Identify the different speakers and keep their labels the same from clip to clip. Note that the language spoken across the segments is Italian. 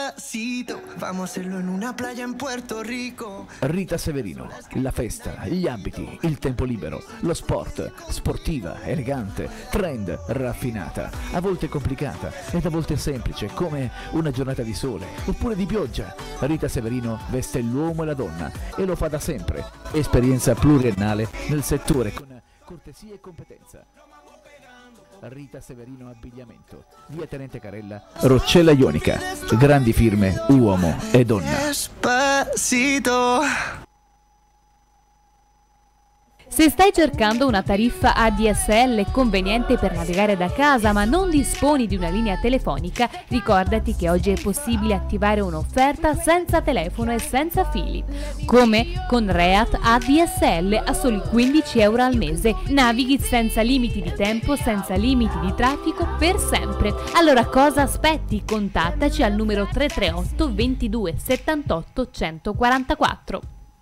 Speaker 1: Despacito, vamos a hacerlo en una playa en Puerto Rico.
Speaker 2: Rita Severino, la festa, gli abiti, il tempo libero, lo sport, sportiva, elegante, trend, raffinata, a volte complicata ed a volte semplice come una giornata di sole oppure di pioggia. Rita Severino veste l'uomo e la donna e lo fa da sempre. Esperienza pluriennale nel settore con cortesia e competenza. Rita Severino Abbigliamento, via Tenente Carella, Roccella Ionica, grandi firme, uomo e donna.
Speaker 1: Despacito.
Speaker 3: Se stai cercando una tariffa ADSL conveniente per navigare da casa ma non disponi di una linea telefonica, ricordati che oggi è possibile attivare un'offerta senza telefono e senza fili. Come? Con Reat ADSL a soli 15 euro al mese. Navighi senza limiti di tempo, senza limiti di traffico per sempre. Allora cosa aspetti? Contattaci al numero 338 22 78 144.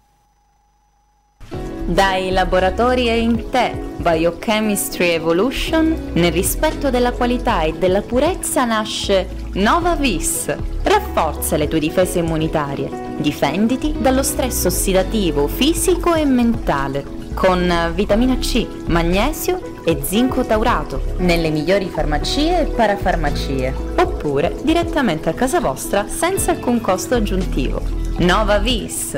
Speaker 4: Dai laboratori EINTE Biochemistry Evolution, nel rispetto della qualità e della purezza nasce Nova Vis. Rafforza le tue difese immunitarie, difenditi dallo stress ossidativo fisico e mentale, con vitamina C, magnesio e zinco taurato, nelle migliori farmacie e parafarmacie, oppure direttamente a casa vostra senza alcun costo aggiuntivo. Nova Vis,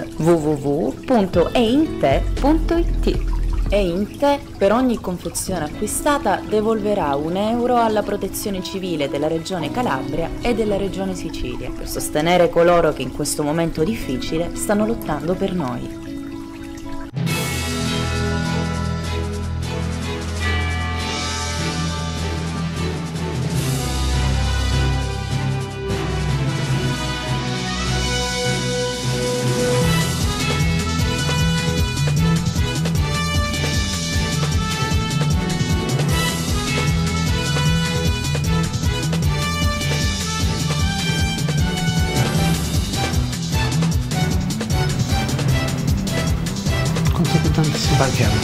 Speaker 4: www.einte.it. EINTE per ogni confezione acquistata devolverà €1 alla Protezione Civile della Regione Calabria e della Regione Sicilia per sostenere coloro che in questo momento difficile stanno lottando per noi.
Speaker 5: Partiamo.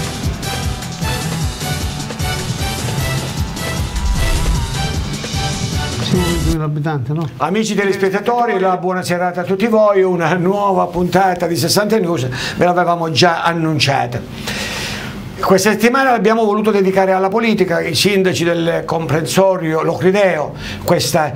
Speaker 5: Siamo 20.000 abitanti, no? Amici telespettatori, la buona serata a tutti voi. Una nuova puntata di 60 News, ve l'avevamo già annunciata. Questa settimana l'abbiamo voluto dedicare alla politica. I sindaci del comprensorio Locrideo, questo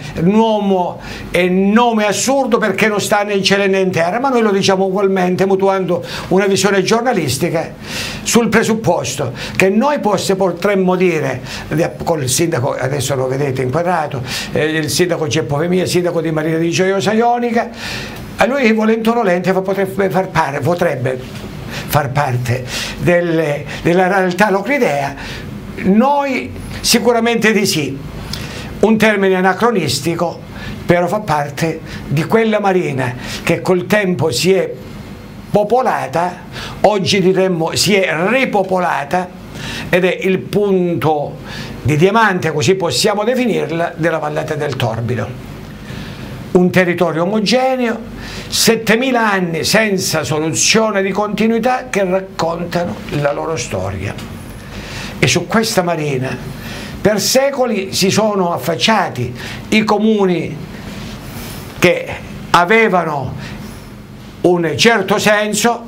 Speaker 5: nome assurdo perché non sta né in cielo né in terra, ma noi lo diciamo ugualmente mutuando una visione giornalistica sul presupposto che noi potremmo dire con il sindaco, adesso lo vedete inquadrato, il sindaco Geppo Femia, sindaco di Marina di Gioiosa Ionica, a lui volente o nolente potrebbe far parte della realtà locridea. Noi sicuramente di sì, un termine anacronistico, però fa parte di quella marina che col tempo si è popolata, oggi diremmo si è ripopolata, ed è il punto di diamante, così possiamo definirla, della vallata del Torbido. Un territorio omogeneo, 7000 anni senza soluzione di continuità che raccontano la loro storia. E su questa marina per secoli si sono affacciati i comuni che avevano un certo senso,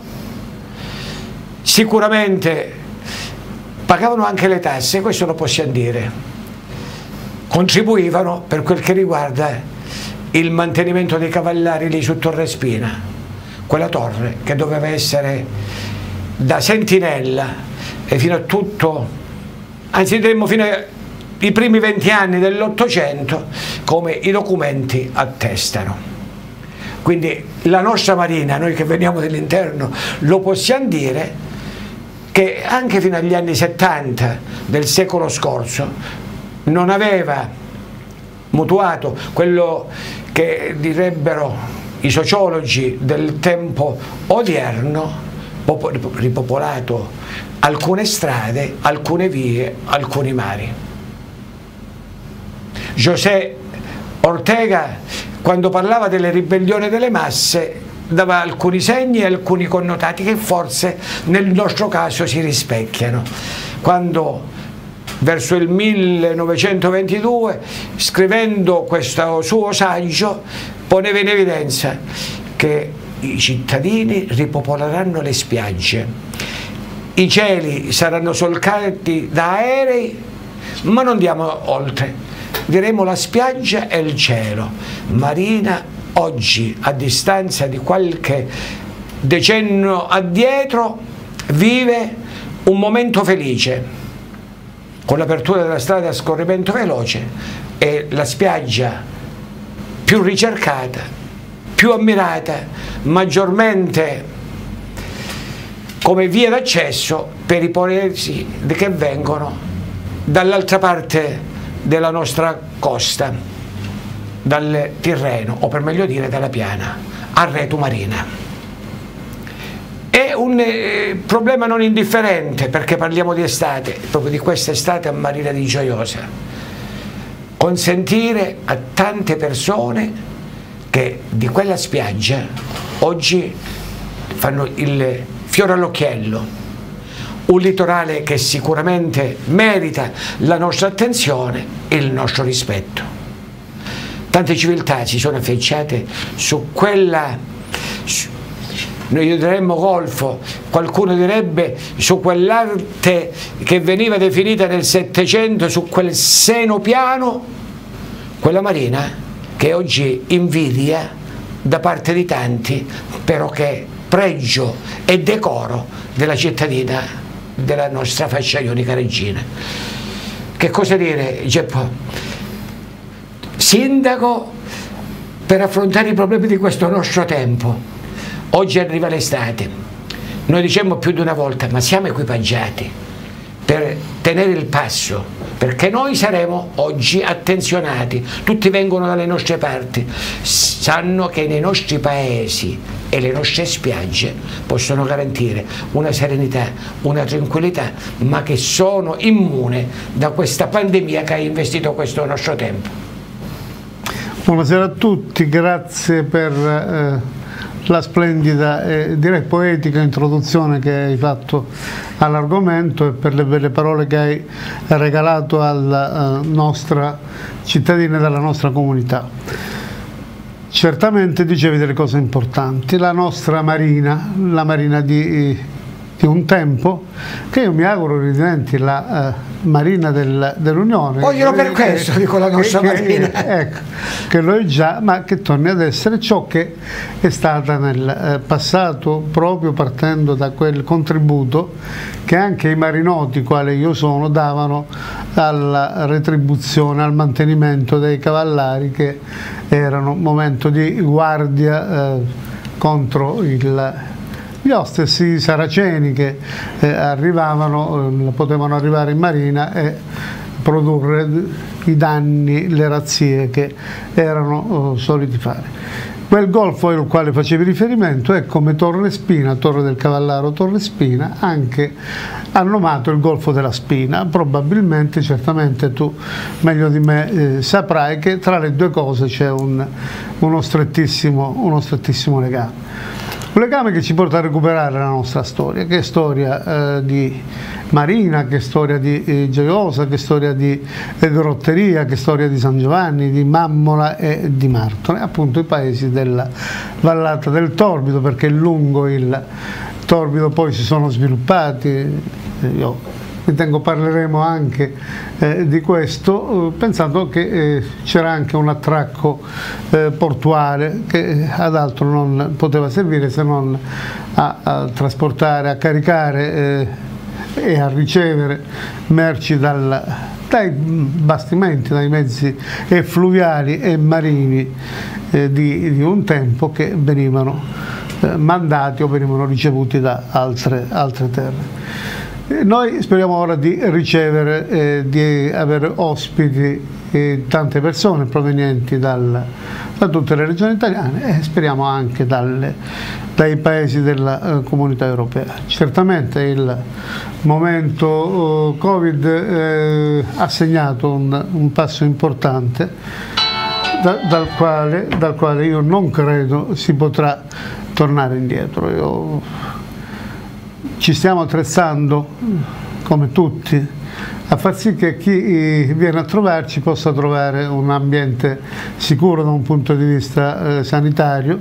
Speaker 5: sicuramente pagavano anche le tasse, questo lo possiamo dire, contribuivano per quel che riguarda il mantenimento dei cavallari lì su Torre Spina, quella torre che doveva essere da sentinella e fino a tutto, anzi diremmo fino ai primi 20 anni dell'Ottocento, come i documenti attestano. Quindi la nostra marina, noi che veniamo dall'interno, lo possiamo dire che anche fino agli anni 70 del secolo scorso non aveva mutuato quello che direbbero i sociologi del tempo odierno, ripopolato alcune strade, alcune vie, alcuni mari. José Ortega, quando parlava delle ribellioni delle masse, dava alcuni segni e alcuni connotati che forse nel nostro caso si rispecchiano. Quando verso il 1922, scrivendo questo suo saggio, poneva in evidenza che i cittadini ripopoleranno le spiagge, i cieli saranno solcati da aerei, ma non andiamo oltre, diremo la spiaggia e il cielo. Marina oggi, a distanza di qualche decennio addietro, vive un momento felice con l'apertura della strada a scorrimento veloce, e la spiaggia più ricercata, più ammirata, maggiormente come via d'accesso per i paesi che vengono dall'altra parte della nostra costa, dal Tirreno, o per meglio dire dalla Piana, a Retu Marina. È un problema non indifferente, perché parliamo di estate, proprio di questa estate a Marina di Gioiosa. Consentire a tante persone che di quella spiaggia oggi fanno il fiore all'occhiello, un litorale che sicuramente merita la nostra attenzione e il nostro rispetto. Tante civiltà si sono affacciate su quella, noi diremmo golfo, qualcuno direbbe su quell'arte che veniva definita nel Settecento, su quel seno piano, quella marina che oggi invidia da parte di tanti, però che pregio e decoro della cittadina della nostra fascia ionica regina. Che cosa dire, Geppo? Sindaco per affrontare i problemi di questo nostro tempo. Oggi arriva l'estate, noi diciamo più di una volta, ma siamo equipaggiati per tenere il passo, perché noi saremo oggi attenzionati, tutti vengono dalle nostre parti, sanno che nei nostri paesi e le nostre spiagge possono garantire una serenità, una tranquillità, ma che sono immune da questa pandemia che ha investito questo nostro tempo.
Speaker 6: Buonasera a tutti, grazie per la splendida e direi poetica introduzione che hai fatto all'argomento e per le belle parole che hai regalato alla nostra cittadina e dalla nostra comunità. Certamente dicevi delle cose importanti, la nostra marina, la marina di un tempo, che io mi auguro diventi la marina dell'Unione.
Speaker 5: Vogliono per questo, dico la nostra marina.
Speaker 6: Ecco, che lo è già, ma che torni ad essere ciò che è stata nel passato, proprio partendo da quel contributo che anche i marinoti, quali io sono, davano alla retribuzione, al mantenimento dei cavallari, che erano un momento di guardia contro gli ostessi saraceni che potevano arrivare in marina e produrre i danni, le razzie che erano soliti fare. Quel golfo al quale facevi riferimento è come Torre Spina, Torre del Cavallaro, Torre Spina, anche hanno nomato il Golfo della Spina. Probabilmente, certamente tu meglio di me saprai che tra le due cose c'è uno strettissimo legame. Un legame che ci porta a recuperare la nostra storia, che è storia di Marina, che è storia di Gioiosa, che è storia di Rotteria, che è storia di San Giovanni, di Mammola e di Martone, appunto i paesi della vallata del Torbido, perché lungo il Torbido poi si sono sviluppati, io ritengo parleremo anche di questo, pensando che c'era anche un attracco portuale che ad altro non poteva servire se non a trasportare, a caricare e a ricevere merci dai bastimenti, dai mezzi fluviali e marini di un tempo che venivano mandati o venivano ricevuti da altre terre. Noi speriamo ora di ricevere, di avere ospiti tante persone provenienti da tutte le regioni italiane e speriamo anche dai paesi della comunità europea. Certamente il momento Covid ha segnato un passo importante dal quale io non credo si potrà tornare indietro. Ci stiamo attrezzando, come tutti, a far sì che chi viene a trovarci possa trovare un ambiente sicuro da un punto di vista sanitario,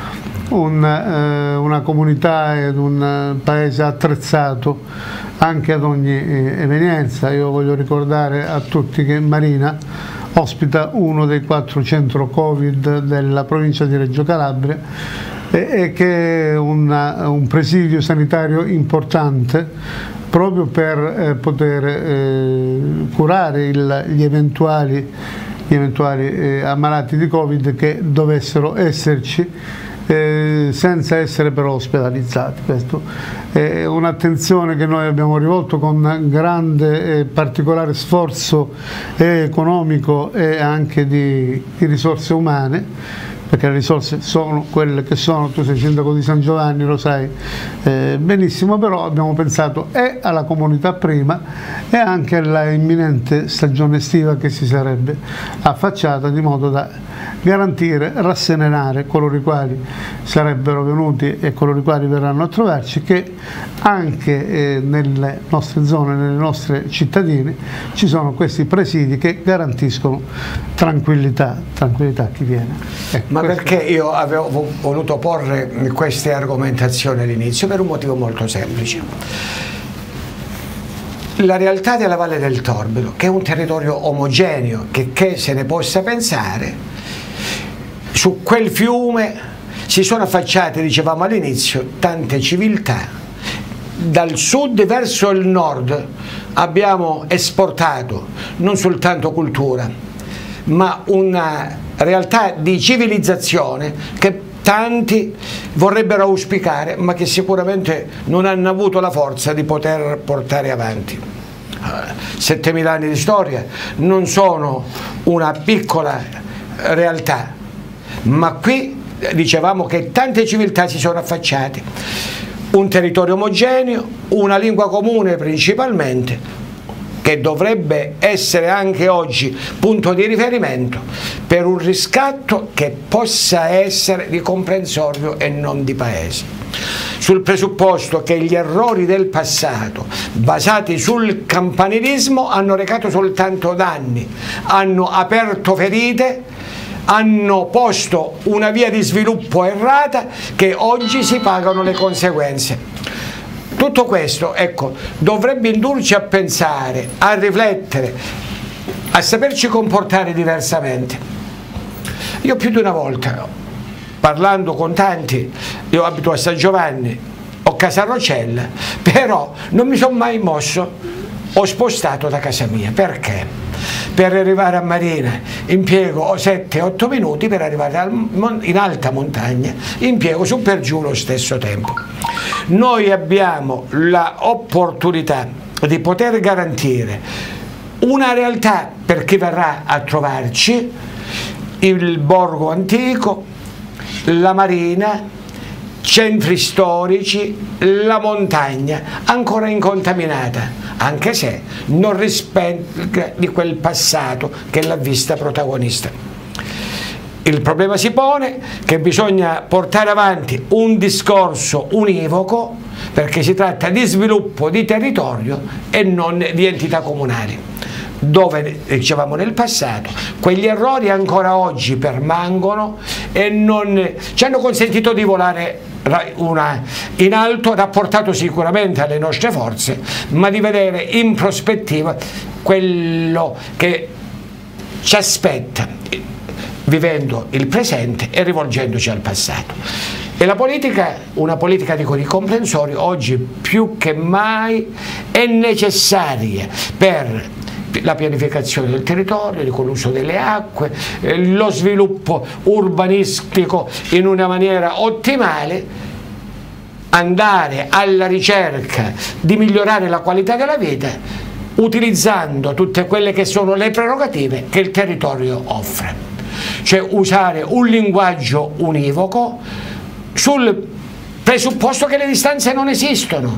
Speaker 6: una comunità ed un paese attrezzato anche ad ogni evenienza. Io voglio ricordare a tutti che Marina ospita uno dei 4 centri Covid della provincia di Reggio Calabria e che è un presidio sanitario importante proprio per poter curare gli eventuali ammalati di Covid che dovessero esserci, senza essere però ospedalizzati. Questa è un'attenzione che noi abbiamo rivolto con grande e particolare sforzo economico e anche di risorse umane, perché le risorse sono quelle che sono. Tu sei sindaco di San Giovanni, lo sai benissimo, però abbiamo pensato alla comunità prima e anche alla imminente stagione estiva che si sarebbe affacciata, di modo da garantire, rasserenare coloro i quali sarebbero venuti e coloro i quali verranno a trovarci, che anche nelle nostre zone, nelle nostre cittadine ci sono questi presidi che garantiscono tranquillità a chi viene.
Speaker 5: Ma perché io avevo voluto porre queste argomentazioni all'inizio? Per un motivo molto semplice. La realtà della Valle del Torbero, che è un territorio omogeneo, che se ne possa pensare, su quel fiume si sono affacciate, dicevamo all'inizio, tante civiltà. Dal sud verso il nord abbiamo esportato non soltanto cultura, ma una realtà di civilizzazione che tanti vorrebbero auspicare, ma che sicuramente non hanno avuto la forza di poter portare avanti. 7000 anni di storia non sono una piccola realtà, ma qui dicevamo che tante civiltà si sono affacciate, un territorio omogeneo, una lingua comune principalmente, che dovrebbe essere anche oggi punto di riferimento per un riscatto che possa essere di comprensorio e non di paese. Sul presupposto che gli errori del passato, basati sul campanilismo, hanno recato soltanto danni, hanno aperto ferite, hanno posto una via di sviluppo errata che oggi si pagano le conseguenze. Tutto questo, ecco, dovrebbe indurci a pensare, a riflettere, a saperci comportare diversamente. Io più di una volta, parlando con tanti, io abito a San Giovanni, ho casa Rocella, però non mi sono mai mosso, ho spostato da casa mia. Perché? Per arrivare a Marina impiego 7-8 minuti, per arrivare in alta montagna impiego su per giù lo stesso tempo. Noi abbiamo l'opportunità di poter garantire una realtà per chi verrà a trovarci, il borgo antico, la marina, centri storici, la montagna ancora incontaminata, anche se non rispecchia di quel passato che l'ha vista protagonista. Il problema si pone che bisogna portare avanti un discorso univoco, perché si tratta di sviluppo di territorio e non di entità comunali, dove, dicevamo nel passato, quegli errori ancora oggi permangono e non ci hanno consentito di volare in alto, rapportato sicuramente alle nostre forze, ma di vedere in prospettiva quello che ci aspetta, vivendo il presente e rivolgendoci al passato. E la politica, una politica di comprensorio, oggi più che mai è necessaria per la pianificazione del territorio, con l'uso delle acque, lo sviluppo urbanistico in una maniera ottimale, andare alla ricerca di migliorare la qualità della vita utilizzando tutte quelle che sono le prerogative che il territorio offre. Cioè usare un linguaggio univoco sul presupposto che le distanze non esistono,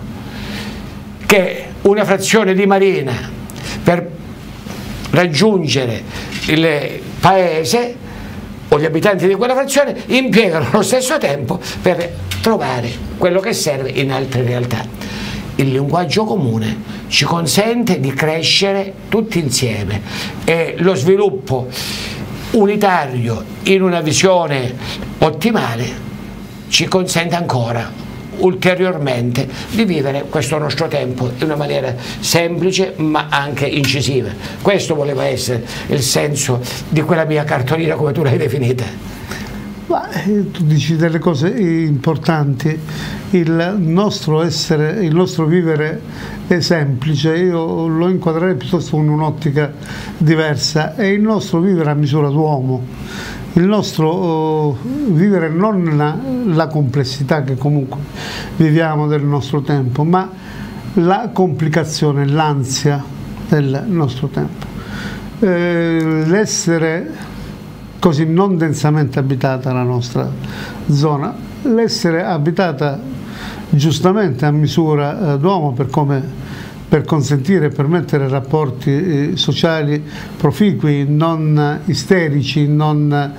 Speaker 5: che una frazione di Marina per raggiungere il paese o gli abitanti di quella frazione impiegano lo stesso tempo per trovare quello che serve in altre realtà. il linguaggio comune ci consente di crescere tutti insieme e lo sviluppo unitario in una visione ottimale ci consente ancora ulteriormente di vivere questo nostro tempo in una maniera semplice ma anche incisiva. Questo voleva essere il senso di quella mia cartolina, come tu l'hai definita.
Speaker 6: Ma, tu dici delle cose importanti, il nostro essere, il nostro vivere è semplice, io lo inquadrerei piuttosto con un'ottica diversa, è il nostro vivere a misura d'uomo. Il nostro vivere non la complessità che comunque viviamo del nostro tempo, ma la complicazione, l'ansia del nostro tempo. L'essere così non densamente abitata la nostra zona, l'essere abitata giustamente a misura d'uomo per consentire e permettere rapporti sociali proficui, non isterici, non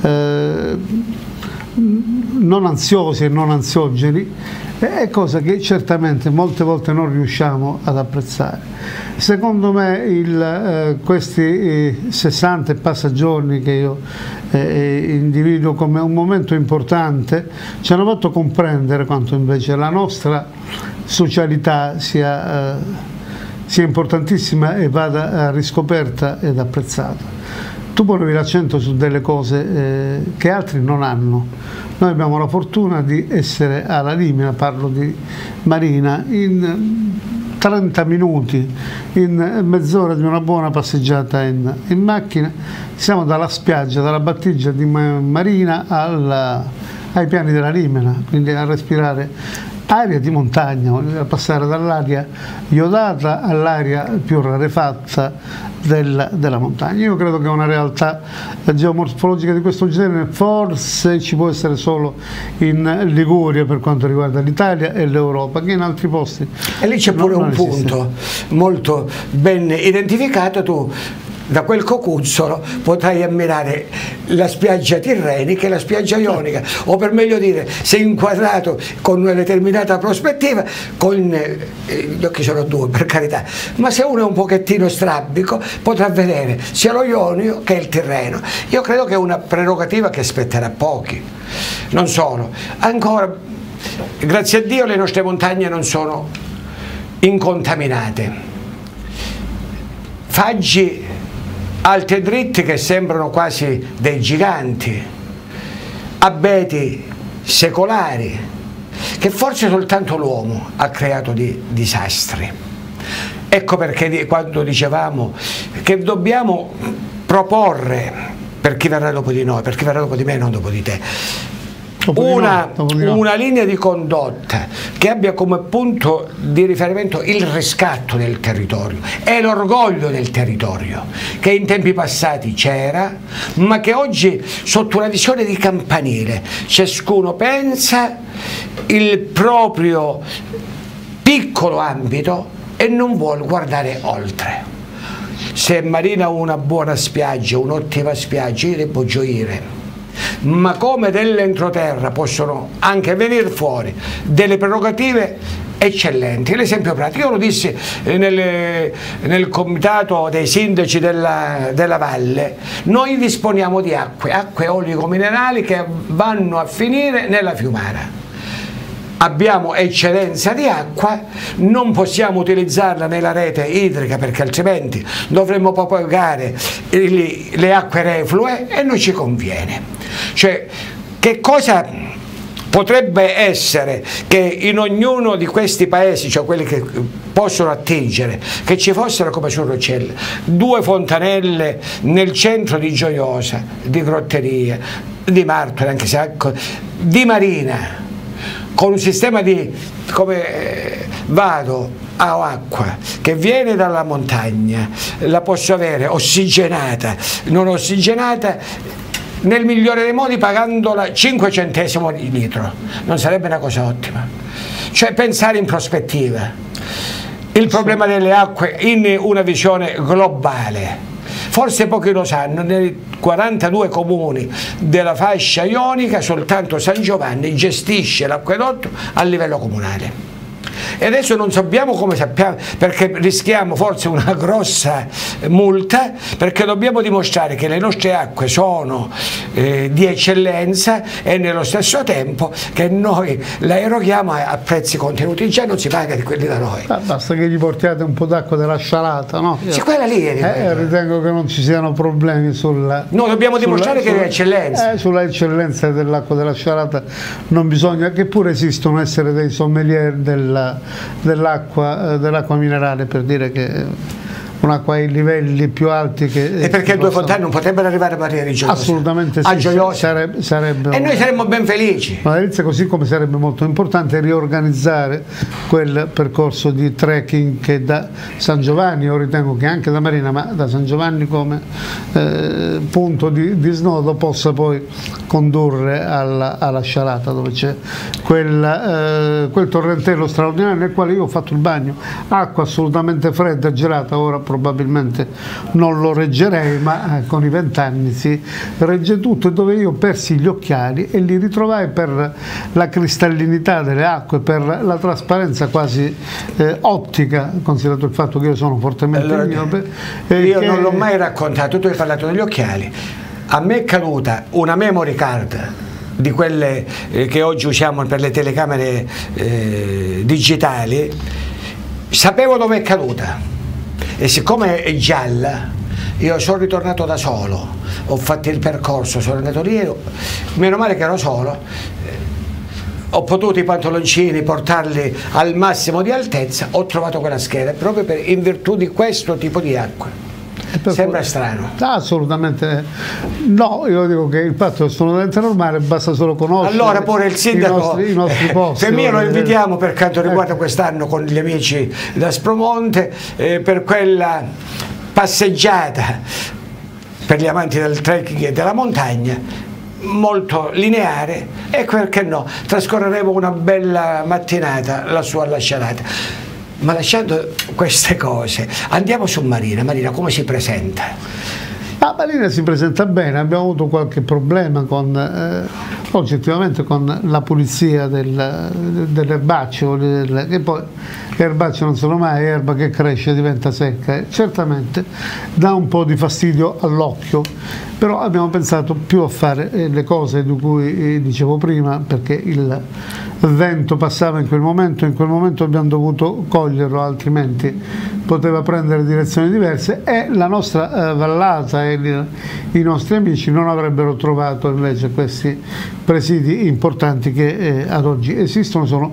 Speaker 6: ansiosi e non ansiogeni, è cosa che certamente molte volte non riusciamo ad apprezzare. Secondo me questi 60 e passa giorni che io individuo come un momento importante ci hanno fatto comprendere quanto invece la nostra socialità sia importantissima e vada riscoperta ed apprezzata. Tu ponevi l'accento su delle cose che altri non hanno. Noi abbiamo la fortuna di essere alla Limina, parlo di Marina, in 30 minuti, in mezz'ora di una buona passeggiata in macchina, siamo dalla spiaggia, dalla battigia di Marina ai piani della Limena, quindi a respirare aria di montagna, a passare dall'aria iodata all'aria più rarefatta della montagna. Io credo che una realtà geomorfologica di questo genere forse ci può essere solo in Liguria per quanto riguarda l'Italia e l'Europa, che in altri posti. E lì c'è pure un punto molto ben identificato. Tu da quel cocuzzolo potrai ammirare la spiaggia tirrenica e la spiaggia ionica, o per meglio dire, se inquadrato con una determinata prospettiva, con gli occhi sono due per carità, ma se uno è un pochettino strabico potrà vedere sia lo Ionio che il Tirreno. Io credo che è una prerogativa che spetterà a pochi. Non solo, ancora grazie a Dio le nostre montagne non sono incontaminate. Faggi alti e dritti che sembrano quasi dei giganti, abeti secolari, che forse soltanto l'uomo ha creato di disastri. Ecco perché quando dicevamo che dobbiamo proporre per chi verrà dopo di noi, per chi verrà dopo di me e non dopo di te, una linea di condotta che abbia come punto di riferimento il riscatto del territorio e l'orgoglio del territorio, che in tempi passati c'era, ma che oggi sotto una visione di campanile ciascuno pensa il proprio piccolo ambito e non vuole guardare oltre. Se Marina ha una buona spiaggia, un'ottima spiaggia, io devo gioire. Ma come dell'entroterra possono anche venire fuori delle prerogative eccellenti. L'esempio pratico, io lo dissi nel comitato dei sindaci della valle, noi disponiamo di acque oligominerali che vanno a finire nella Fiumara. Abbiamo eccedenza di acqua, non possiamo utilizzarla nella rete idrica perché altrimenti dovremmo propagare le acque reflue e non ci conviene. Cioè, che cosa potrebbe essere che in ognuno di questi paesi, cioè quelli che possono attingere, che ci fossero come su Roccella 2 fontanelle nel centro di Gioiosa, di Grotteria, di Martore, anche se di Marina, con un sistema di, come vado a acqua che viene dalla montagna, la posso avere ossigenata, non ossigenata, nel migliore dei modi pagandola 5 centesimi di litro, non sarebbe una cosa ottima? Cioè pensare in prospettiva il problema delle acque in una visione globale. Forse pochi lo sanno, nei 42 comuni della fascia ionica soltanto San Giovanni gestisce l'acquedotto a livello comunale.
Speaker 5: e adesso non sappiamo come sappiamo, perché rischiamo forse una grossa multa, perché dobbiamo dimostrare che le nostre acque sono di eccellenza e nello stesso tempo che noi la eroghiamo a prezzi contenuti, già non si paga di quelli da noi.
Speaker 6: Basta che gli portiate un po' d'acqua della Scialata, no?
Speaker 5: Sì, quella lì
Speaker 6: ritengo che non ci siano problemi sulla...
Speaker 5: No, dobbiamo dimostrare che è eccellenza.
Speaker 6: Sulla eccellenza dell'acqua della Scialata non bisogna, che pure esistono essere dei sommelier dell'acqua minerale, per dire che un'acqua ai livelli più alti che...
Speaker 5: E perché Due Fontane non potrebbero arrivare a Maria di Gioiosa?
Speaker 6: Assolutamente sì, sarebbe
Speaker 5: e noi saremmo ben felici.
Speaker 6: Una delizia, così come sarebbe molto importante riorganizzare quel percorso di trekking che da San Giovanni, io ritengo che anche da Marina, ma da San Giovanni come punto di snodo, possa poi condurre alla Scialata, dove c'è quel torrentello straordinario nel quale io ho fatto il bagno, acqua assolutamente fredda, gelata. Ora probabilmente non lo reggerei, ma con i 20 anni si regge tutto, dove io persi gli occhiali e li ritrovai per la cristallinità delle acque, per la trasparenza quasi ottica, considerato il fatto che io sono fortemente miope.
Speaker 5: Io non l'ho mai raccontato, tu hai parlato degli occhiali, a me è caduta una memory card di quelle che oggi usiamo per le telecamere digitali, sapevo dove è caduta. E siccome è gialla, io sono ritornato da solo, ho fatto il percorso, sono andato lì, meno male che ero solo, ho potuto i pantaloncini portarli al massimo di altezza, ho trovato quella scheda proprio in virtù di questo tipo di acqua. Sembra strano.
Speaker 6: Assolutamente no, io dico che il fatto è assolutamente normale, basta solo conoscere.
Speaker 5: Allora pure il sindaco
Speaker 6: i nostri posti.
Speaker 5: Femino lo invitiamo per quanto riguarda quest'anno con gli amici da Spromonte per quella passeggiata per gli amanti del trekking e della montagna, molto lineare, e perché no, trascorreremo una bella mattinata lassù alla Scialata. Ma lasciando queste cose, andiamo su Marina. Marina come si presenta?
Speaker 6: Marina si presenta bene, abbiamo avuto qualche problema oggettivamente con la pulizia dell'erbaceo, che poi l'erbaceo non sono mai erba che cresce e diventa secca, e certamente dà un po' di fastidio all'occhio, però abbiamo pensato più a fare le cose di cui dicevo prima, perché il vento passava in quel momento abbiamo dovuto coglierlo, altrimenti poteva prendere direzioni diverse e la nostra vallata e i nostri amici non avrebbero trovato invece questi presidi importanti che ad oggi esistono, sono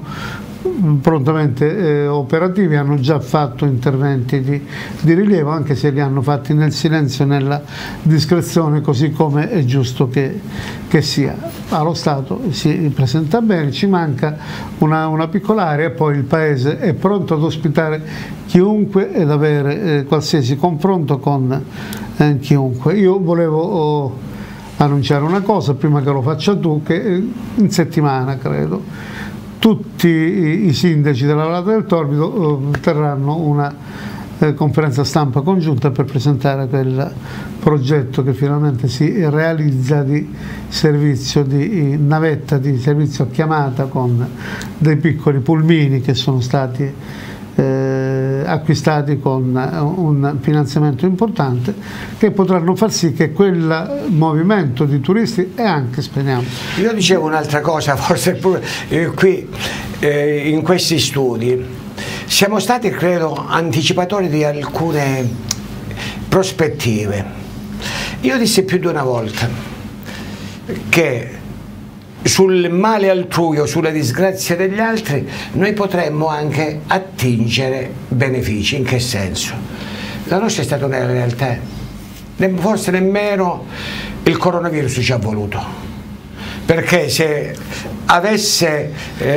Speaker 6: prontamente operativi, hanno già fatto interventi di rilievo, anche se li hanno fatti nel silenzio e nella discrezione, così come è giusto che sia. Allo Stato si presenta bene, ci manca una piccola area e poi il paese è pronto ad ospitare chiunque ed avere qualsiasi confronto con chiunque. Io volevo annunciare una cosa prima che lo faccia tu, che in settimana credo tutti i sindaci della Vallata del Torbido terranno una conferenza stampa congiunta per presentare quel progetto che finalmente si realizza di servizio di navetta, di servizio a chiamata con dei piccoli pulmini che sono stati acquistati con un finanziamento importante, che potranno far sì che quel movimento di turisti, e anche, speriamo.
Speaker 5: Io dicevo un'altra cosa, forse pure qui in questi studi siamo stati, credo, anticipatori di alcune prospettive. Io dissi più di una volta che sul male altrui o sulle disgrazie degli altri noi potremmo anche attingere benefici. In che senso? La nostra è stata una realtà, forse nemmeno il coronavirus ci ha voluto, perché se avesse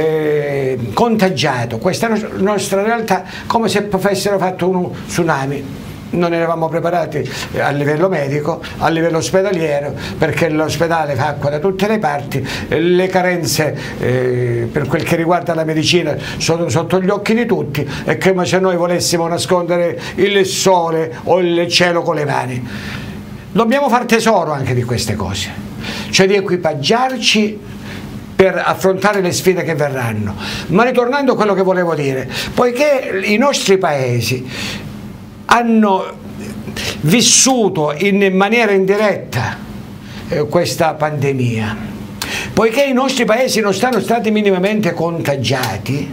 Speaker 5: contagiato questa nostra realtà come se avessero fatto uno tsunami, non eravamo preparati a livello medico, a livello ospedaliero, perché l'ospedale fa acqua da tutte le parti, le carenze per quel che riguarda la medicina sono sotto gli occhi di tutti, è come se noi volessimo nascondere il sole o il cielo con le mani. Dobbiamo far tesoro anche di queste cose, cioè di equipaggiarci per affrontare le sfide che verranno. Ma ritornando a quello che volevo dire, poiché i nostri paesi hanno vissuto in maniera indiretta questa pandemia, poiché i nostri paesi non sono stati minimamente contagiati,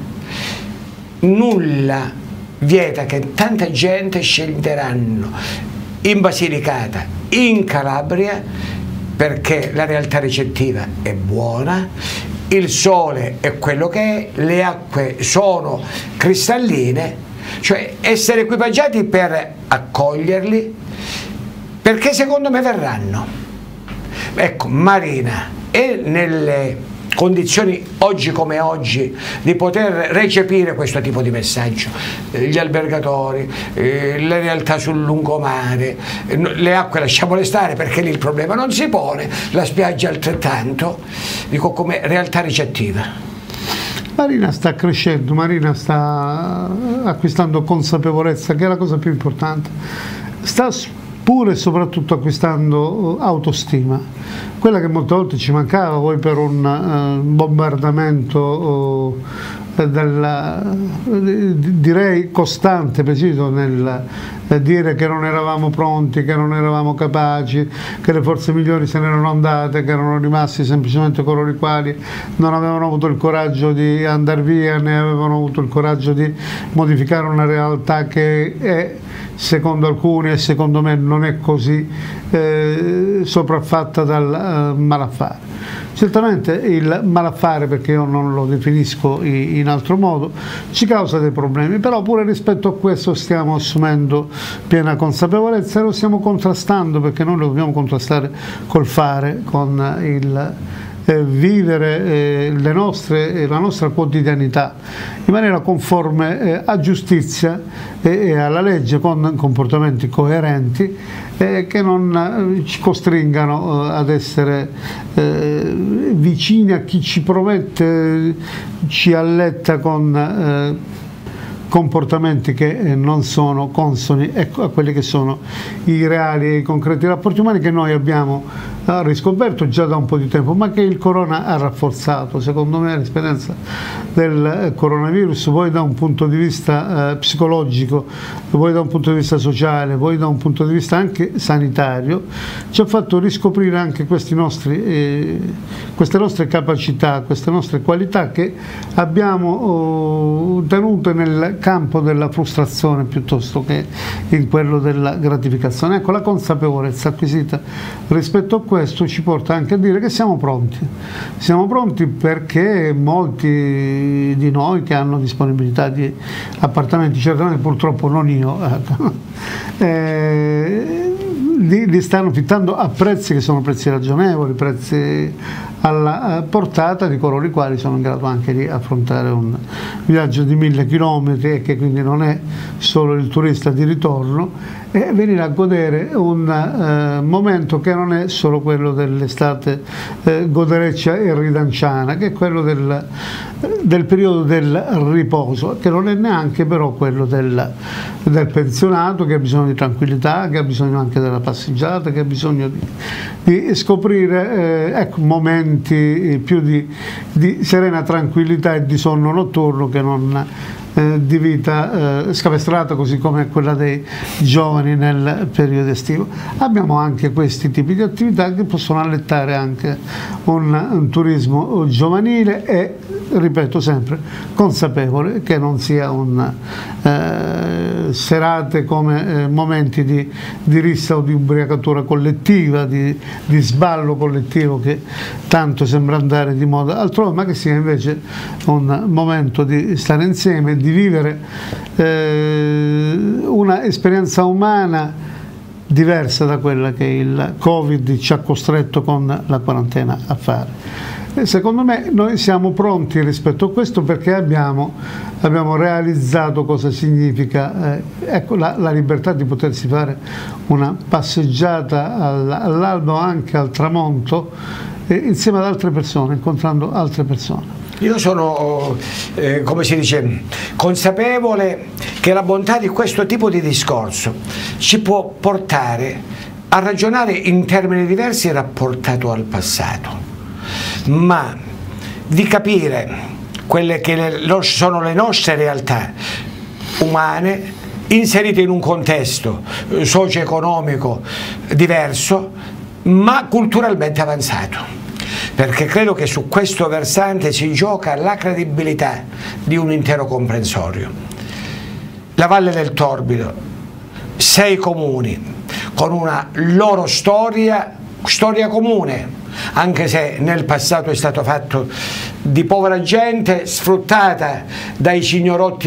Speaker 5: nulla vieta che tanta gente scenderanno in Basilicata, in Calabria, perché la realtà ricettiva è buona, il sole è quello che è, le acque sono cristalline, cioè essere equipaggiati per accoglierli, perché secondo me verranno. Ecco, Marina è nelle condizioni oggi come oggi di poter recepire questo tipo di messaggio, gli albergatori, le realtà sul lungomare, le acque lasciamole stare perché lì il problema non si pone, la spiaggia altrettanto, dico come realtà ricettiva.
Speaker 6: Marina sta crescendo, Marina sta acquistando consapevolezza, che è la cosa più importante, sta pure e soprattutto acquistando autostima, quella che molte volte ci mancava, poi per un bombardamento direi costante, preciso nel dire che non eravamo pronti, che non eravamo capaci, che le forze migliori se ne erano andate, che erano rimasti semplicemente coloro i quali non avevano avuto il coraggio di andare via, né avevano avuto il coraggio di modificare una realtà che è, secondo alcuni e secondo me non è così, sopraffatta dal malaffare. Certamente il malaffare, perché io non lo definisco in altro modo, ci causa dei problemi, però pure rispetto a questo stiamo assumendo piena consapevolezza e lo stiamo contrastando, perché noi lo dobbiamo contrastare col fare, con il vivere la nostra quotidianità in maniera conforme a giustizia e alla legge, con comportamenti coerenti che non ci costringano ad essere vicini a chi ci promette, ci alletta con comportamenti che non sono consoni a quelli che sono i reali e i concreti rapporti umani che noi abbiamo riscoperto già da un po' di tempo, ma che il corona ha rafforzato. Secondo me l'esperienza del coronavirus, voi da un punto di vista psicologico, voi da un punto di vista sociale, voi da un punto di vista anche sanitario, ci ha fatto riscoprire anche queste nostre capacità, queste nostre qualità che abbiamo tenute nel campo della frustrazione piuttosto che in quello della gratificazione. Ecco, la consapevolezza acquisita rispetto a questo ci porta anche a dire che siamo pronti perché molti di noi che hanno disponibilità di appartamenti, certamente purtroppo non io, li stanno fittando a prezzi che sono prezzi ragionevoli, prezzi alla portata di coloro i quali sono in grado anche di affrontare un viaggio di 1000 chilometri e che quindi non è solo il turista di ritorno, e venire a godere un momento che non è solo quello dell'estate godereccia e ridanciana, che è quello del periodo del riposo, che non è neanche però quello del pensionato che ha bisogno di tranquillità, che ha bisogno anche della passeggiata, che ha bisogno di scoprire momenti più di serena tranquillità e di sonno notturno che non di vita scapestrata così come quella dei giovani nel periodo estivo. Abbiamo anche questi tipi di attività che possono allettare anche un turismo giovanile e, ripeto sempre, consapevole, che non sia serate come momenti di rissa o di ubriacatura collettiva, di sballo collettivo che tanto sembra andare di moda altrove, ma che sia invece un momento di stare insieme, di vivere una esperienza umana diversa da quella che il Covid ci ha costretto con la quarantena a fare. E secondo me noi siamo pronti rispetto a questo perché abbiamo realizzato cosa significa ecco, la libertà di potersi fare una passeggiata all'alba o anche al tramonto insieme ad altre persone, incontrando altre persone.
Speaker 5: Io sono, come si dice, consapevole che la bontà di questo tipo di discorso ci può portare a ragionare in termini diversi rapportato al passato, ma di capire quelle che sono le nostre realtà umane inserite in un contesto socio-economico diverso ma culturalmente avanzato, perché credo che su questo versante si gioca la credibilità di un intero comprensorio. La Valle del Torbido, 6 comuni con una loro storia comune, anche se nel passato è stato fatto di povera gente sfruttata dai signorotti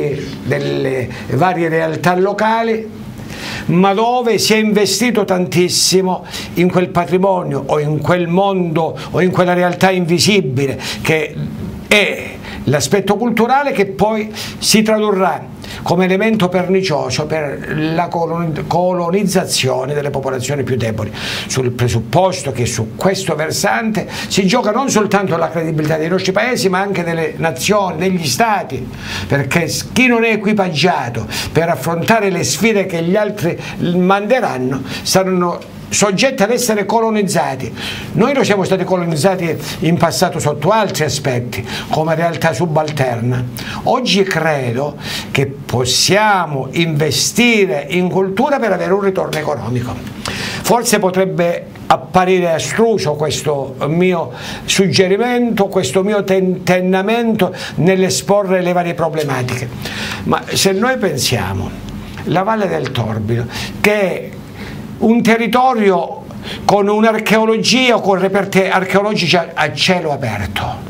Speaker 5: delle varie realtà locali, ma dove si è investito tantissimo in quel patrimonio o in quel mondo o in quella realtà invisibile che è l'aspetto culturale, che poi si tradurrà come elemento pernicioso per la colonizzazione delle popolazioni più deboli, sul presupposto che su questo versante si gioca non soltanto la credibilità dei nostri paesi ma anche delle nazioni, degli stati, perché chi non è equipaggiato per affrontare le sfide che gli altri manderanno saranno soggetti ad essere colonizzati. Noi non siamo stati colonizzati in passato sotto altri aspetti, come realtà subalterna. Oggi credo che possiamo investire in cultura per avere un ritorno economico. Forse potrebbe apparire astruso questo mio suggerimento, questo mio tentennamento nell'esporre le varie problematiche, ma se noi pensiamo la Valle del Torbido, che è un territorio con un'archeologia o con reperti archeologici a cielo aperto.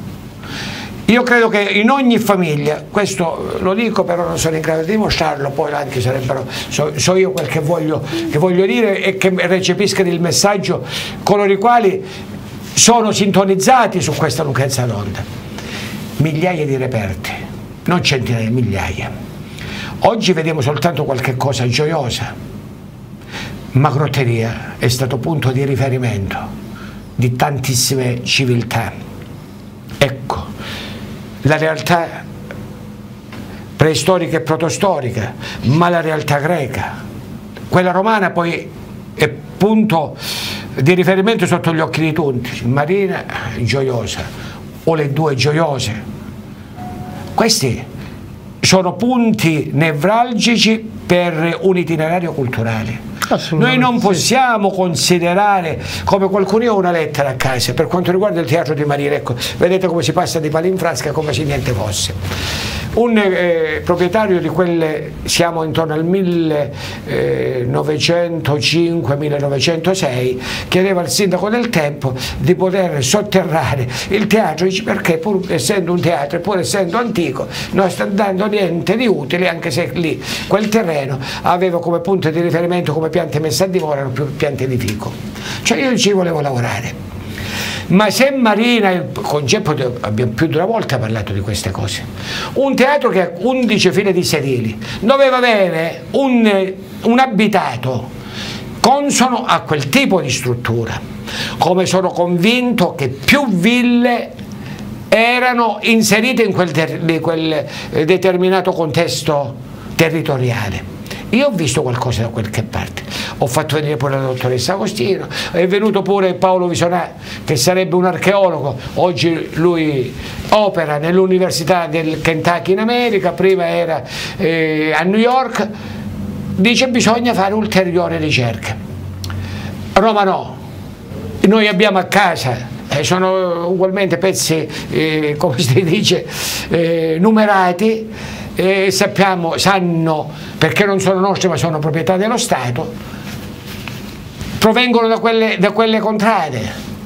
Speaker 5: Io credo che in ogni famiglia, questo lo dico però non sono in grado di dimostrarlo, poi anche sarebbero, so io quel che voglio dire e che recepiscano il messaggio coloro i quali sono sintonizzati su questa lunghezza d'onda. Migliaia di reperti, non centinaia, migliaia. Oggi vediamo soltanto qualche cosa gioiosa. Magrotteria è stato punto di riferimento di tantissime civiltà. Ecco, la realtà preistorica e protostorica, ma la realtà greca, quella romana poi è punto di riferimento sotto gli occhi di tutti, Marina gioiosa o le due gioiose. Questi sono punti nevralgici per un itinerario culturale. Noi non possiamo considerare come qualcuno. Io ho una lettera a casa per quanto riguarda il teatro di Marina, ecco, vedete come si passa di palo in frasca come se niente fosse. Un proprietario di quelle, siamo intorno al 1905-1906, chiedeva al sindaco del tempo di poter sotterrare il teatro, dice, perché pur essendo un teatro e pur essendo antico non sta dando niente di utile, anche se lì quel terreno aveva come punto di riferimento, come piante messe a dimora, erano più piante di fico. Cioè io ci volevo lavorare. Ma se Marina, con Geppo abbiamo più di una volta parlato di queste cose, un teatro che ha 11 file di sedili doveva avere un abitato consono a quel tipo di struttura, come sono convinto che più ville erano inserite in quel determinato contesto territoriale. Io ho visto qualcosa da qualche parte, ho fatto venire pure la dottoressa Agostino, è venuto pure Paolo Visonà, che sarebbe un archeologo, oggi lui opera nell'Università del Kentucky in America, prima era a New York, dice bisogna fare ulteriori ricerche. Roma no, noi abbiamo a casa, sono ugualmente pezzi, come si dice, numerati, e sanno, perché non sono nostri ma sono proprietà dello Stato, provengono da quelle contrade.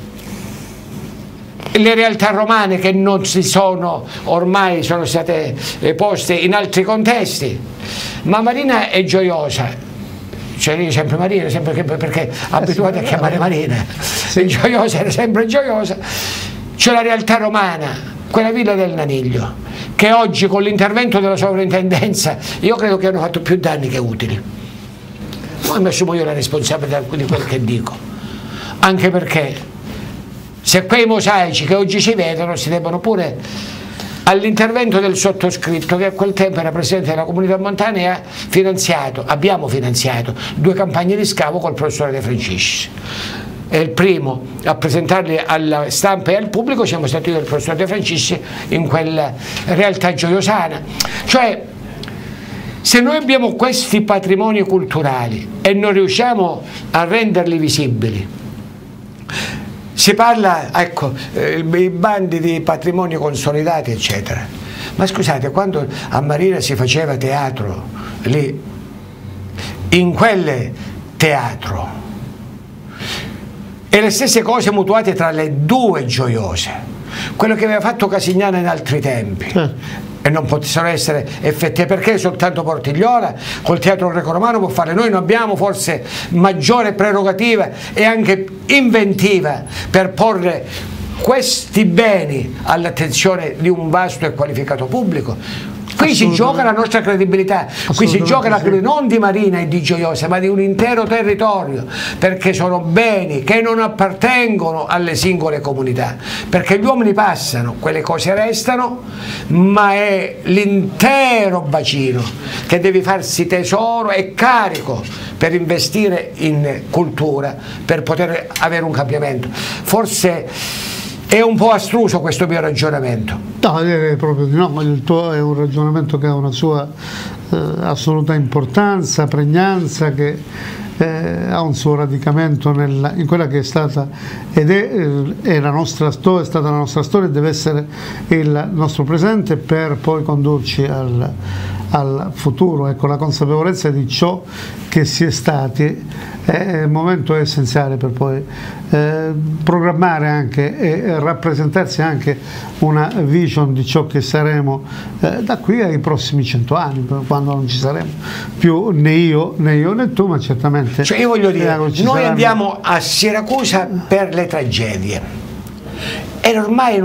Speaker 5: Le realtà romane che non si sono, ormai sono state poste in altri contesti, ma Marina è gioiosa, cioè io sempre Marina, sempre perché abituati a chiamare Marina, sì. Gioiosa, era sempre gioiosa. C'è la realtà romana, quella villa del Naniglio, che oggi con l'intervento della sovrintendenza io credo che hanno fatto più danni che utili. Poi mi assumo io la responsabilità di quel che dico, anche perché se quei mosaici che oggi si vedono si devono pure all'intervento del sottoscritto, che a quel tempo era presidente della comunità montana e abbiamo finanziato 2 campagne di scavo col professore De Franciscis. e il primo a presentarli alla stampa e al pubblico siamo stati io e il professor De Francisci in quella realtà gioiosana. Cioè, se noi abbiamo questi patrimoni culturali e non riusciamo a renderli visibili, si parla, ecco, i bandi di patrimoni consolidati eccetera, ma scusate, quando a Marina si faceva teatro lì, in quel teatro, e le stesse cose mutuate tra le due gioiose, quello che aveva fatto Casignano in altri tempi, e non possono essere effettivi, perché soltanto Portigliola col teatro greco-romano può fare. Noi non abbiamo forse maggiore prerogativa e anche inventiva per porre questi beni all'attenzione di un vasto e qualificato pubblico. Qui si gioca la nostra credibilità, qui si gioca la credibilità non di Marina e di Gioiosa, ma di un intero territorio, perché sono beni che non appartengono alle singole comunità, perché gli uomini passano, quelle cose restano, ma è l'intero bacino che deve farsi tesoro e carico per investire in cultura, per poter avere un cambiamento. Forse è un po' astruso questo mio ragionamento.
Speaker 6: No, direi proprio di no, il tuo è un ragionamento che ha una sua assoluta importanza, pregnanza, che ha un suo radicamento in quella che è stata ed è la nostra storia, è stata la nostra storia e deve essere il nostro presente per poi condurci al futuro. Ecco, la consapevolezza di ciò che si è stati è un momento essenziale per poi programmare anche e rappresentarsi anche una vision di ciò che saremo da qui ai prossimi 100 anni, quando non ci saremo più né io né tu, ma certamente.
Speaker 5: Cioè, io voglio dire, noi andiamo a Siracusa per le tragedie e ormai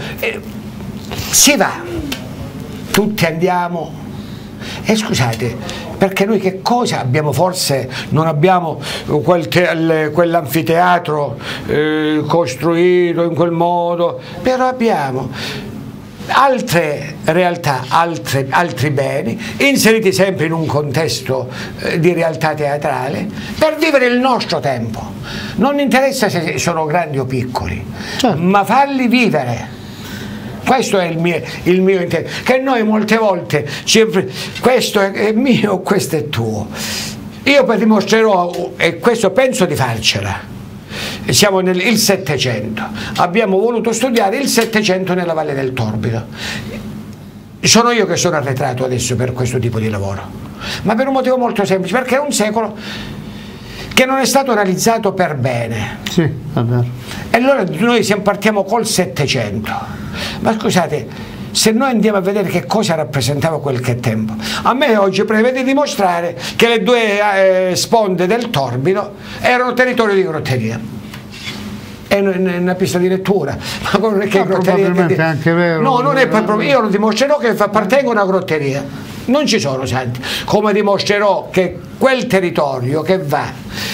Speaker 5: si va, tutti andiamo. E scusate, perché noi che cosa abbiamo? Forse non abbiamo quell'anfiteatro costruito in quel modo, però abbiamo altre realtà, altri beni, inseriti sempre in un contesto di realtà teatrale, per vivere il nostro tempo. Non interessa se sono grandi o piccoli, ma farli vivere. Questo è il mio intento, che noi molte volte questo è mio, questo è tuo. Io poi dimostrerò, e questo penso di farcela. Siamo nel 700, abbiamo voluto studiare il 700 nella Valle del Torbido. Sono io che sono arretrato adesso per questo tipo di lavoro, ma per un motivo molto semplice, perché è un secolo che non è stato analizzato per bene.
Speaker 6: Sì, è vero.
Speaker 5: E allora noi partiamo col 700. Ma scusate, se noi andiamo a vedere che cosa rappresentava quel che tempo, a me oggi prevede dimostrare che le due sponde del Torbido erano territorio di grotteria. È una pista di lettura, ma non è che
Speaker 6: probabilmente è anche vero.
Speaker 5: No, non è proprio, io lo dimostrerò che appartengono a una grotteria. Non ci sono santi, come dimostrerò che quel territorio che va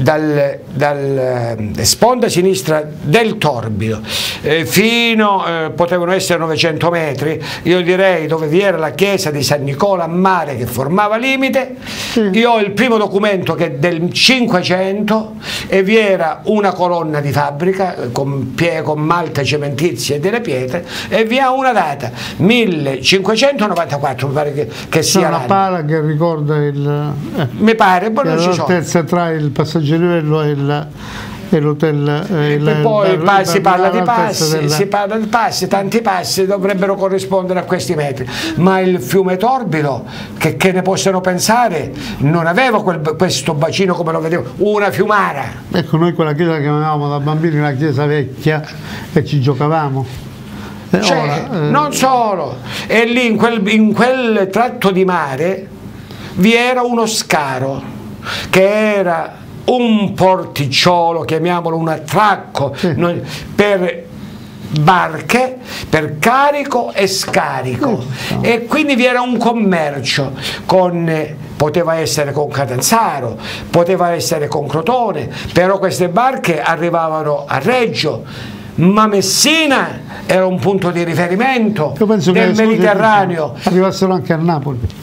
Speaker 5: dal sponda sinistra del Torbido fino potevano essere 900 metri, io direi, dove vi era la chiesa di San Nicola a mare che formava limite. Io ho il primo documento che è del 500 e vi era una colonna di fabbrica con malte cementizia e delle pietre, e vi ha una data 1594, mi pare che sia
Speaker 6: una pala che ricorda
Speaker 5: mi pare, poi non ci sono
Speaker 6: l'altezza tra il passaggio livello e l'hotel,
Speaker 5: poi si parla di passi, tanti passi dovrebbero corrispondere a questi metri, ma il fiume Torbido, che ne possono pensare, non aveva questo bacino come lo vedevo, una fiumara.
Speaker 6: Ecco, noi quella chiesa che chiamavamo da bambini la chiesa vecchia e ci giocavamo.
Speaker 5: Non solo, e lì in quel tratto di mare vi era uno scaro che era un porticciolo, chiamiamolo un attracco, per barche, per carico e scarico, e quindi vi era un commercio poteva essere con Catanzaro, poteva essere con Crotone, però queste barche arrivavano a Reggio, ma Messina era un punto di riferimento del Mediterraneo.
Speaker 6: Arrivassero anche a Napoli.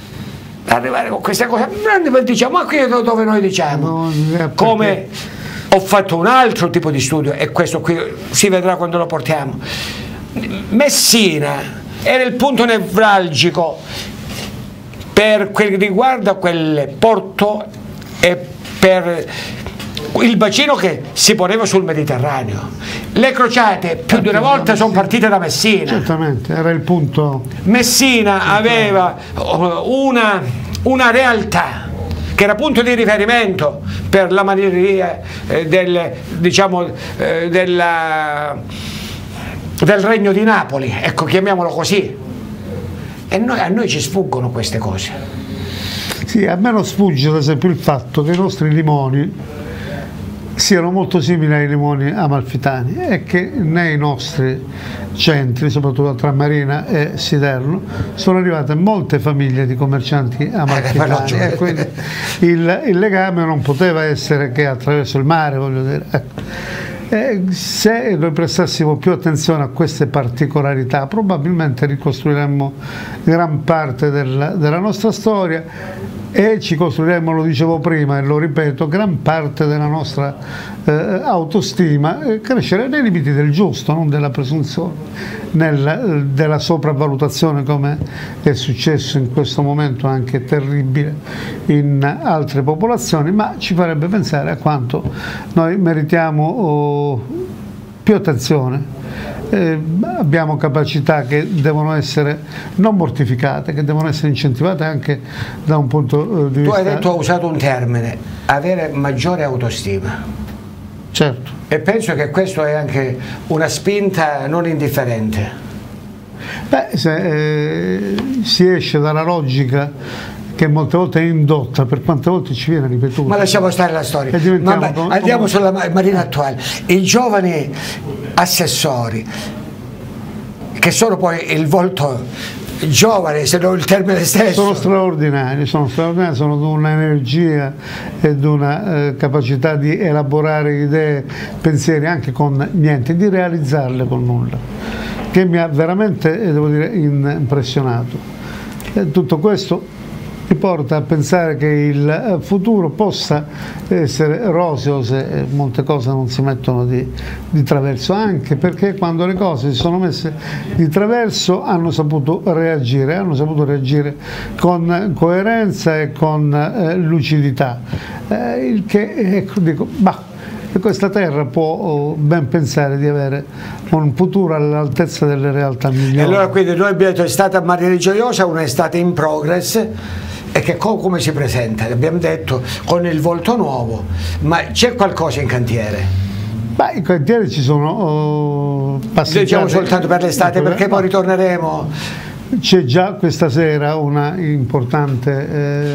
Speaker 5: Arrivare con questa cosa, diciamo, ma qui è dove noi diciamo, come ho fatto un altro tipo di studio, e questo qui si vedrà quando lo portiamo. Messina era il punto nevralgico per quel che riguarda quel porto e per il bacino che si poneva sul Mediterraneo. Le crociate più di una volta sono partite da Messina.
Speaker 6: Certamente, era il punto.
Speaker 5: Messina aveva una realtà che era punto di riferimento per la marineria del Regno di Napoli, ecco, chiamiamolo così. E a noi ci sfuggono queste cose.
Speaker 6: Sì, a me non sfugge ad esempio il fatto che i nostri limoni siano molto simili ai limoni amalfitani e che nei nostri centri, soprattutto tra Marina e Siderno, sono arrivate molte famiglie di commercianti amalfitani e quindi il legame non poteva essere che attraverso il mare, voglio dire. Se noi prestassimo più attenzione a queste particolarità, probabilmente ricostruiremmo gran parte della nostra storia e ci costruiremmo, lo dicevo prima e lo ripeto, gran parte della nostra autostima, crescere nei limiti del giusto, non della presunzione, della sopravvalutazione, come è successo in questo momento anche terribile in altre popolazioni, ma ci farebbe pensare a quanto noi meritiamo più attenzione. Abbiamo capacità che devono essere non mortificate, che devono essere incentivate anche da un punto di vista.
Speaker 5: Tu hai usato un termine, avere maggiore autostima.
Speaker 6: Certo.
Speaker 5: E penso che questo è anche una spinta non indifferente.
Speaker 6: Beh, se si esce dalla logica che molte volte è indotta, per quante volte ci viene ripetuta.
Speaker 5: Ma lasciamo stare la storia, andiamo sulla Marina attuale. I giovani assessori, che sono poi il volto giovane, se non il termine stesso,
Speaker 6: sono straordinari, sono di un'energia e di una capacità di elaborare idee, pensieri anche con niente, di realizzarle con nulla, che mi ha veramente, devo dire, impressionato. Tutto questo mi porta a pensare che il futuro possa essere roseo se molte cose non si mettono di traverso, anche perché quando le cose si sono messe di traverso hanno saputo reagire con coerenza e con lucidità, il che, ecco, dico, questa terra può ben pensare di avere un futuro all'altezza delle realtà migliori.
Speaker 5: E allora quindi noi abbiamo detto estate a Marina Gioiosa, un'estate in progress, e che come si presenta? Abbiamo detto con il volto nuovo, ma c'è qualcosa in cantiere?
Speaker 6: Beh, in cantiere ci sono passeggiate.
Speaker 5: Diciamo soltanto per l'estate, perché poi ritorneremo.
Speaker 6: C'è già questa sera una importante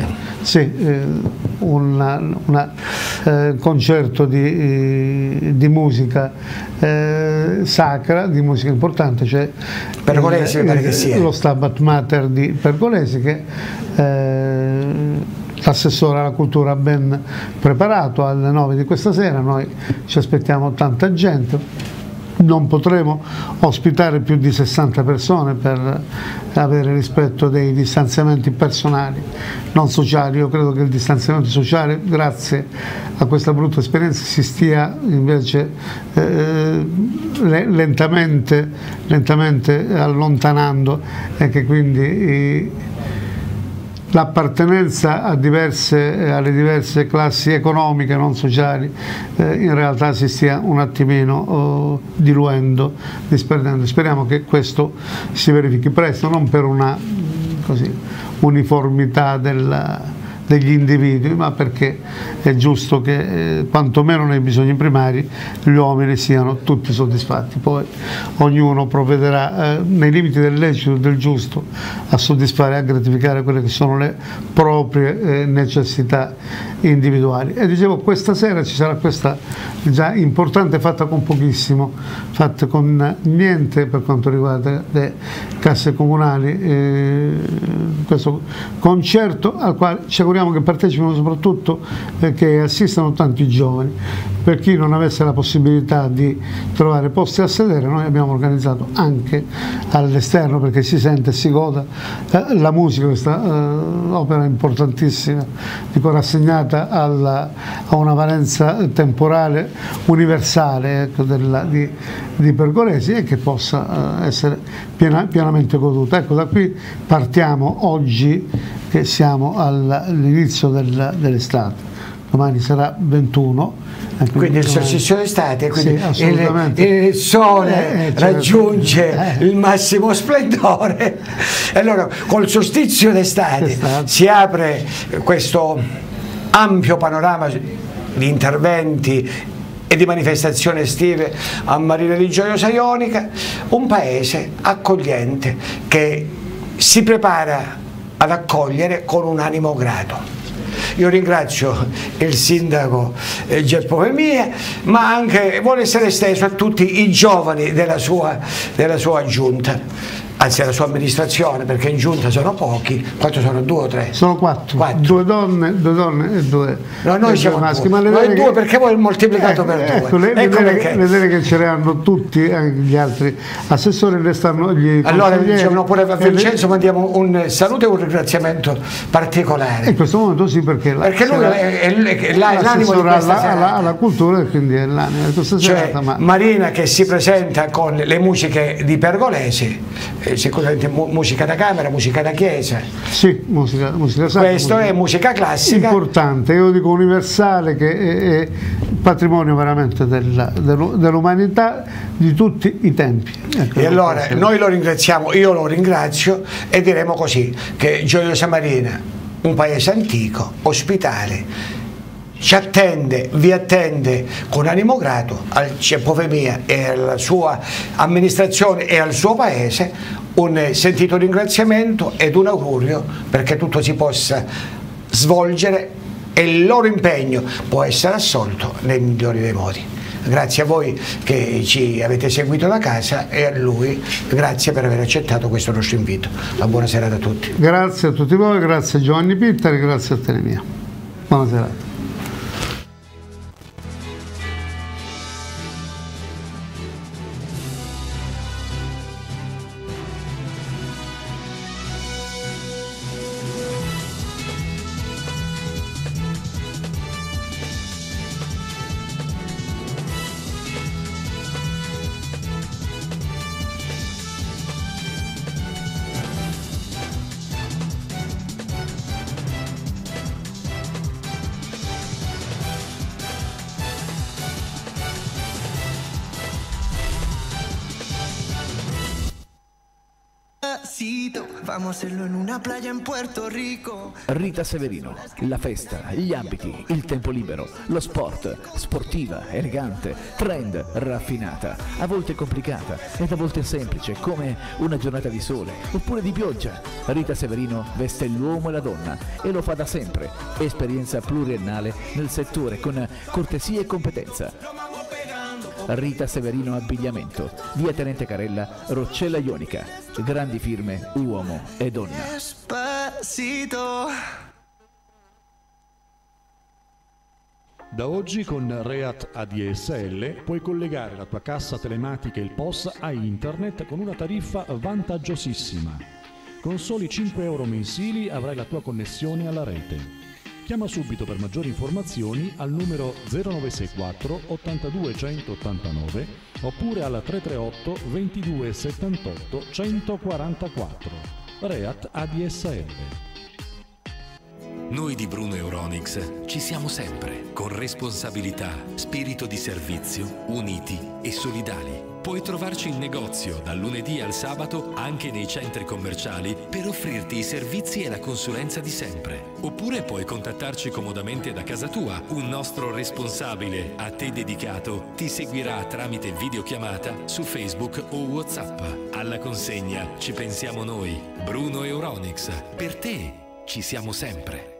Speaker 6: un concerto di musica sacra, di musica importante, cioè
Speaker 5: Pergolesi, mi pare che sia
Speaker 6: lo Stabat Mater di Pergolesi, che l'assessore alla cultura ha ben preparato alle 9 di questa sera. Noi ci aspettiamo tanta gente. Non potremo ospitare più di 60 persone per avere rispetto dei distanziamenti personali, non sociali. Io credo che il distanziamento sociale, grazie a questa brutta esperienza, si stia invece lentamente allontanando, e che quindi l'appartenenza alle diverse classi economiche, non sociali, in realtà si stia un attimino diluendo, disperdendo. Speriamo che questo si verifichi presto, non per una uniformità degli individui, ma perché è giusto che quantomeno nei bisogni primari gli uomini siano tutti soddisfatti. Poi ognuno provvederà nei limiti del lecito e del giusto a soddisfare e a gratificare quelle che sono le proprie necessità individuali. E dicevo, questa sera ci sarà questa già importante, fatta con pochissimo, fatta con niente per quanto riguarda le casse comunali, questo concerto al quale ci auguriamo vogliamo che partecipino soprattutto che assistano tanti giovani. Per chi non avesse la possibilità di trovare posti a sedere, noi abbiamo organizzato anche all'esterno, perché si sente e si goda la musica, questa opera importantissima, tipo rassegnata a una valenza temporale universale, ecco, di Pergolesi, e che possa essere pienamente goduta. Ecco, da qui partiamo oggi che siamo all'inizio dell'estate. Domani sarà 21.
Speaker 5: Quindi il solstizio d'estate, quindi
Speaker 6: sì,
Speaker 5: il sole raggiunge il massimo splendore. Allora, col solstizio d'estate si apre questo ampio panorama di interventi e di manifestazioni estive a Marina di Gioiosa Ionica, un paese accogliente che si prepara ad accogliere con un animo grato. Io ringrazio il sindaco Geppo Femia, ma anche vuole essere esteso a tutti i giovani della sua giunta, anzi alla sua amministrazione, perché in giunta sono pochi. Quanto sono? 2 o 3?
Speaker 6: Sono 4. 2 donne e 2
Speaker 5: no, noi siamo maschi, ma noi 2 perché voi moltiplicato per 2.
Speaker 6: Le deleghe ce le hanno tutti, anche gli altri assessori restano gli
Speaker 5: allora dicevano pure a Vincenzo, mandiamo un saluto e un ringraziamento particolare.
Speaker 6: In questo momento sì, perché
Speaker 5: lui è l'animo di questa serata.
Speaker 6: Alla cultura, e quindi è l'animo di questa serata.
Speaker 5: Cioè, Marina che si presenta con le musiche di Pergolesi, sicuramente musica da camera, musica da chiesa.
Speaker 6: Sì, musica sacra.
Speaker 5: Questo è musica classica.
Speaker 6: Importante, io dico universale, che è patrimonio veramente dell'umanità di tutti i tempi. Ecco,
Speaker 5: e allora noi lo ringraziamo, io lo ringrazio, e diremo così, che Gioiosa Marina, un paese antico, ospitale, ci attende, vi attende con animo grato al Geppo Femia e alla sua amministrazione e al suo paese un sentito ringraziamento ed un augurio perché tutto si possa svolgere e il loro impegno può essere assolto nei migliori dei modi. Grazie a voi che ci avete seguito da casa e a lui grazie per aver accettato questo nostro invito. Una buona serata a tutti.
Speaker 6: Grazie a tutti voi, grazie a Giovanni Pittari, grazie a Telemia. Buona serata.
Speaker 1: Vamos a hacerlo en una playa en Puerto Rico.
Speaker 2: Rita Severino, la festa, gli abiti, il tempo libero, lo sport, sportiva, elegante, trend, raffinata, a volte complicata ed a volte semplice, come una giornata di sole oppure di pioggia. Rita Severino veste l'uomo e la donna e lo fa da sempre. Esperienza pluriennale nel settore con cortesia e competenza. Rita Severino Abbigliamento, via Tenente Carella, Roccella Ionica. Grandi firme, uomo e donna.
Speaker 1: Despacito.
Speaker 7: Da oggi con Reat ADSL puoi collegare la tua cassa telematica e il POS a internet con una tariffa vantaggiosissima. Con soli 5 euro mensili avrai la tua connessione alla rete. Chiama subito per maggiori informazioni al numero 0964 82 189 oppure alla 338 22 78 144. Reat ADSL.
Speaker 8: Noi di Bruno Euronics ci siamo sempre, con responsabilità, spirito di servizio, uniti e solidali. Puoi trovarci in negozio dal lunedì al sabato anche nei centri commerciali per offrirti i servizi e la consulenza di sempre. Oppure puoi contattarci comodamente da casa tua. Un nostro responsabile a te dedicato ti seguirà tramite videochiamata su Facebook o WhatsApp. Alla consegna ci pensiamo noi. Bruno Euronics. Per te ci siamo sempre.